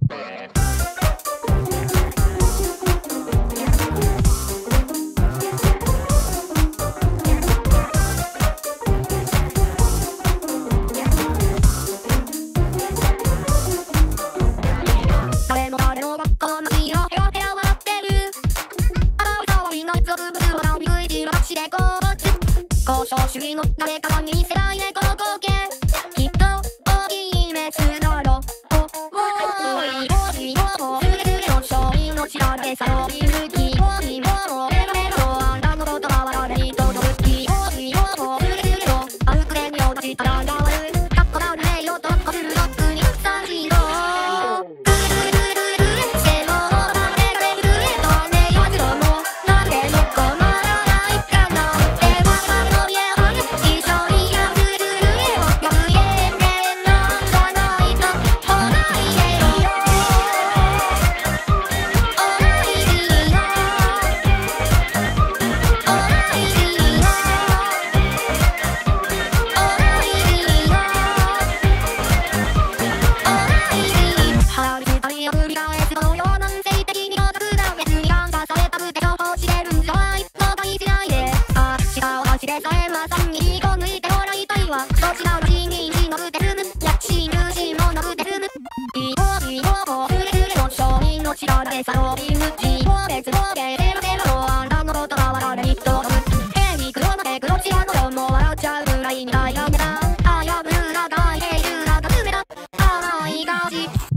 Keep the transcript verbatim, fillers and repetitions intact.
誰も誰もがこの日をヘラヘラ笑ってる。あらわりのゾブブルをなびくいじらしでこうつ交渉主義の誰かに世代でこの光景きっと大きいメスだろう。おーいおいおーすれすれの勝利の力でさより抜きおいおーベロベロあんたの言葉は誰に届くきおいおーすれすれの歩くれに落ちたらがわるかっこなる名誉とこするロックにさしろどちらの地に乗るテルム躍進入心も乗るテルムいいおいおおすれすれの勝利の力でさよりむちを別のでゼロゼロあんたの言葉は誰に届くヘリ黒まで黒チアの世も笑っちゃうぐらいみたいな目だあやぶらがいている中爪だ甘い感じ